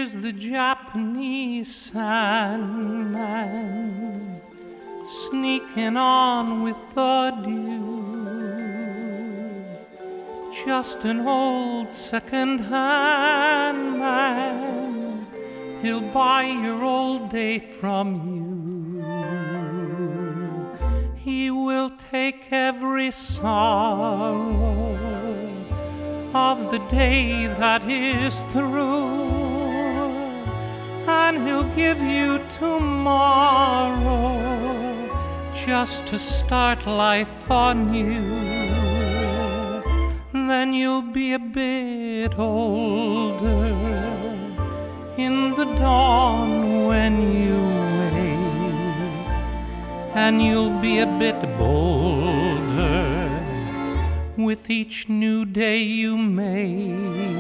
Here's the Japanese Sandman sneaking on with the dew. Just an old second-hand man, he'll buy your old day from you. He will take every sorrow of the day that is through, and he'll give you tomorrow just to start life anew. Then you'll be a bit older in the dawn when you wake, and you'll be a bit bolder with each new day you make.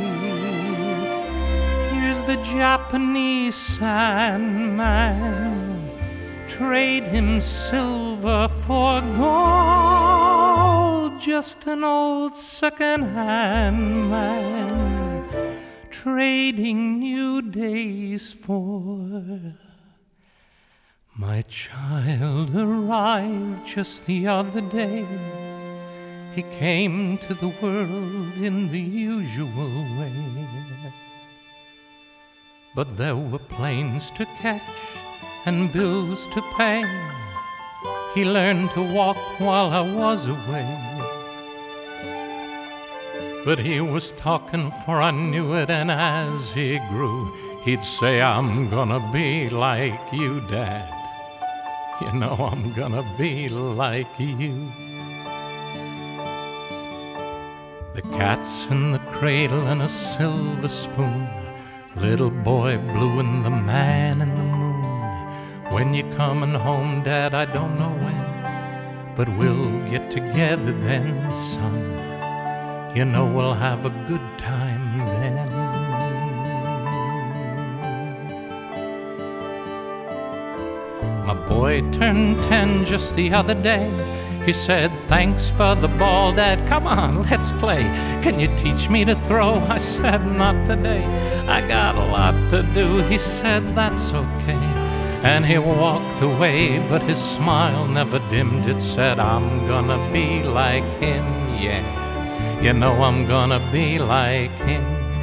Here's the Japanese Sandman, trade him silver for gold. Just an old second-hand man, trading new days for. My child arrived just the other day. He came to the world in the usual way, but there were planes to catch and bills to pay. He learned to walk while I was away, but he was talking, for I knew it, and as he grew, he'd say, I'm gonna be like you, Dad. You know I'm gonna be like you. The cat's in the cradle and a silver spoon, little boy blue and the man in the moon. When you coming home, Dad, I don't know when, but we'll get together then, son. You know we'll have a good time then. My boy turned 10 just the other day. He said, thanks for the ball, Dad, come on, let's play. Can you teach me to throw? I said, not today, I got a lot to do. He said, that's okay, and he walked away, but his smile never dimmed. It said, I'm gonna be like him, yeah. You know I'm gonna be like him.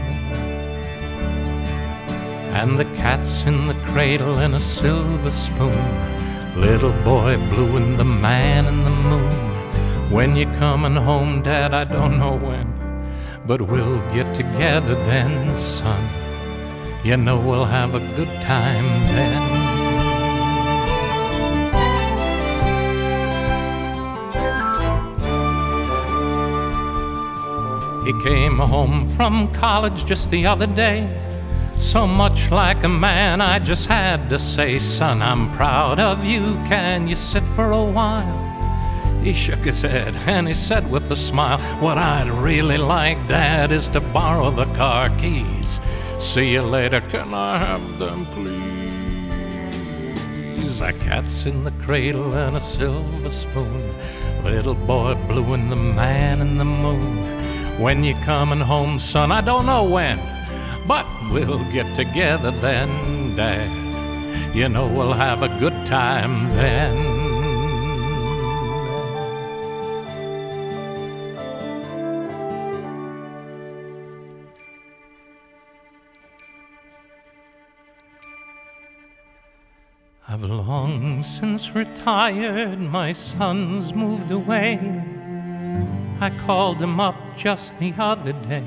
And the cat's in the cradle and a silver spoon, little boy blue and the man in the moon. When you coming home, Dad, I don't know when, but we'll get together then, son. You know we'll have a good time then. He came home from college just the other day, so much like a man, I just had to say, son, I'm proud of you, can you sit for a while? He shook his head and he said with a smile, what I'd really like, Dad, is to borrow the car keys. See you later, can I have them, please? A cat's in the cradle and a silver spoon, little boy blue and the man in the moon. When you coming home, son, I don't know when, but we'll get together then, Dad. You know we'll have a good time then. I've long since retired, my son's moved away. I called him up just the other day.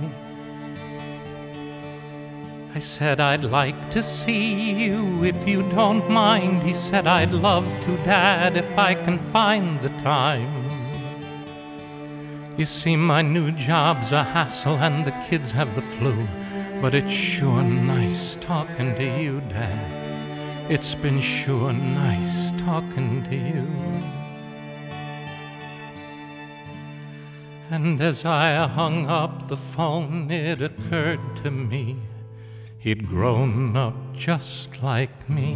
I said, I'd like to see you if you don't mind. He said, I'd love to, Dad, if I can find the time. You see, my new job's a hassle and the kids have the flu, but it's sure nice talking to you, Dad. It's been sure nice talking to you. And as I hung up the phone, it occurred to me, he'd grown up just like me.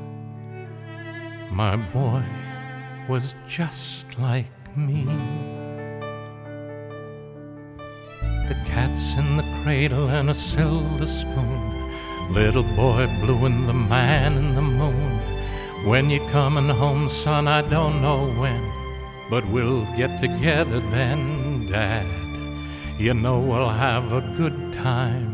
My boy was just like me. The cat's in the cradle and a silver spoon, Little boy blue and the man in the moon. When you coming home, son, I don't know when, but we'll get together then, Dad. You know we'll have a good time